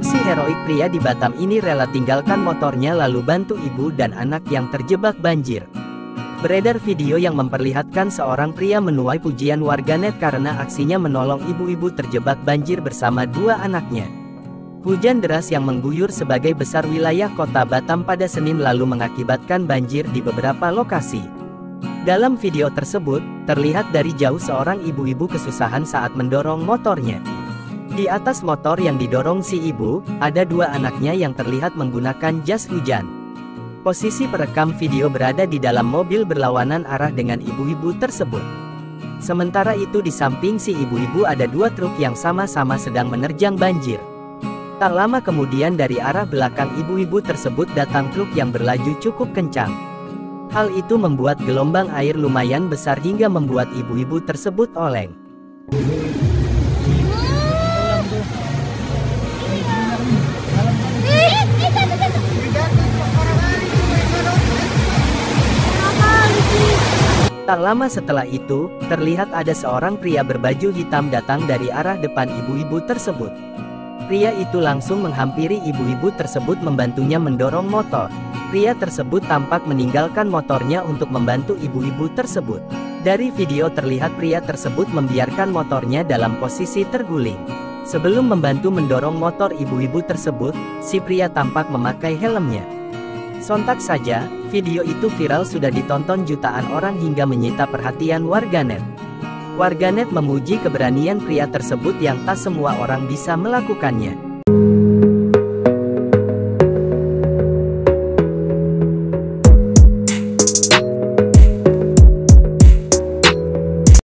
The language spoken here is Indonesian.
Aksi heroik pria di Batam ini rela tinggalkan motornya lalu bantu ibu dan anak yang terjebak banjir. Beredar video yang memperlihatkan seorang pria menuai pujian warganet karena aksinya menolong ibu-ibu terjebak banjir bersama dua anaknya. Hujan deras yang mengguyur sebagai besar wilayah kota Batam pada Senin lalu mengakibatkan banjir di beberapa lokasi. Dalam video tersebut, terlihat dari jauh seorang ibu-ibu kesusahan saat mendorong motornya. Di atas motor yang didorong si ibu, ada dua anaknya yang terlihat menggunakan jas hujan. Posisi perekam video berada di dalam mobil berlawanan arah dengan ibu-ibu tersebut. Sementara itu di samping si ibu-ibu ada dua truk yang sama-sama sedang menerjang banjir. Tak lama kemudian dari arah belakang ibu-ibu tersebut datang truk yang berlaju cukup kencang. Hal itu membuat gelombang air lumayan besar hingga membuat ibu-ibu tersebut oleng. Tak lama setelah itu, terlihat ada seorang pria berbaju hitam datang dari arah depan ibu-ibu tersebut. Pria itu langsung menghampiri ibu-ibu tersebut membantunya mendorong motor. Pria tersebut tampak meninggalkan motornya untuk membantu ibu-ibu tersebut. Dari video terlihat pria tersebut membiarkan motornya dalam posisi terguling. Sebelum membantu mendorong motor ibu-ibu tersebut, si pria tampak memakai helmnya. Sontak saja, video itu viral sudah ditonton jutaan orang hingga menyita perhatian warganet. Warganet memuji keberanian pria tersebut yang tak semua orang bisa melakukannya.